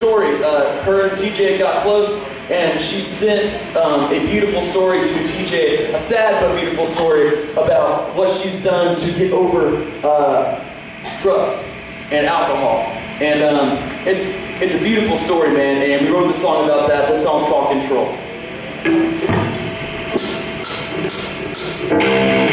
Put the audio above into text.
Story. Her and TJ got close, and she sent a beautiful story to TJ, a sad but beautiful story about what she's done to get over drugs and alcohol. And it's a beautiful story, man, and we wrote the song about that. This song's called Control.